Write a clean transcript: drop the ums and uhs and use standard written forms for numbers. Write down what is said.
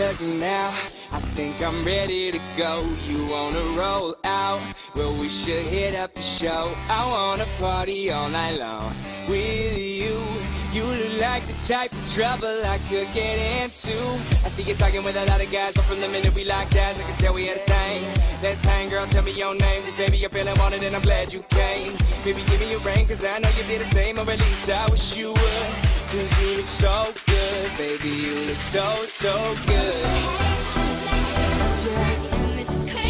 look now, I think I'm ready to go. You wanna roll out? Well, we should hit up the show. I wanna party all night long with you. You look like the type of trouble I could get into. I see you talking with a lot of guys, but from the minute we locked eyes, I can tell we had a thing. Let's hang, girl, tell me your name, 'cause baby, you're feeling wanted and I'm glad you came. Maybe give me a ring, 'cause I know you'd be the same, or at least I wish you would. 'Cause you look so good, baby, you look so, so good. Hey, just met you. Yeah. And this is crazy.